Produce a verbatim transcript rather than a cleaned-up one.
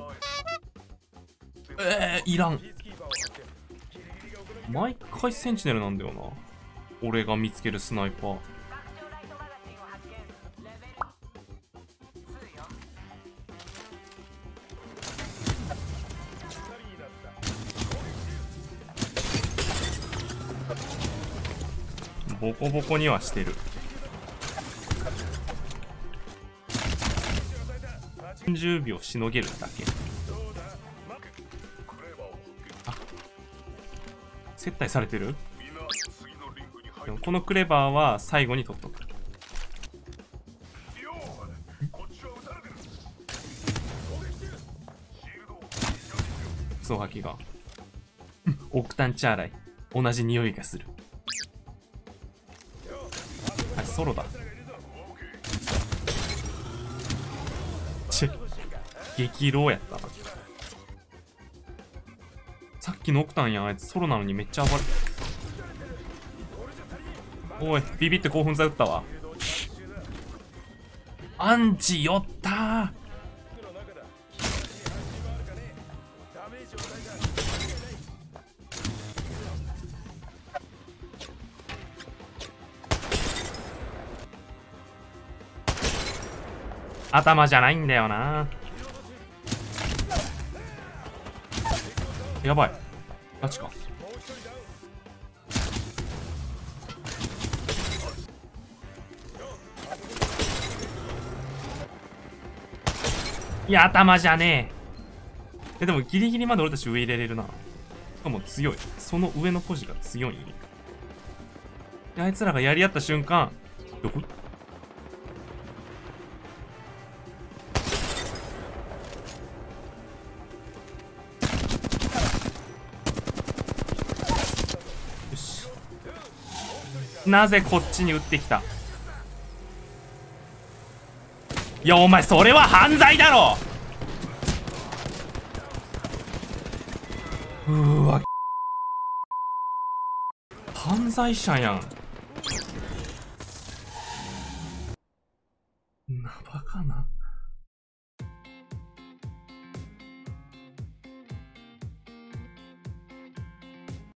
えー、いらん。毎回センチネルなんだよな、俺が見つけるスナイパー。ボコボコにはしてる。じゅうびょうしのげるだけ。あ、接待されてる。でもこのクレバーは最後に取っとく。クソガキがオクタンチャーライ、同じ匂いがする。あ、ソロだ。チェ激ローやったな。さっきのオクタンやん、あいつソロなのにめっちゃ暴れて。おい、ビビって興奮剤打ったわ。アンチ寄ったー。頭じゃないんだよな。やばい、ガチか。いや、頭じゃねえ。え、でもギリギリまで俺たち上入れれるな。しかも強い。その上のポジが強いんよ。で、あいつらがやり合った瞬間、どこ？よし。なぜこっちに撃ってきた？いや、お前それは犯罪だろ。うーわ、犯罪者やん。なバカな。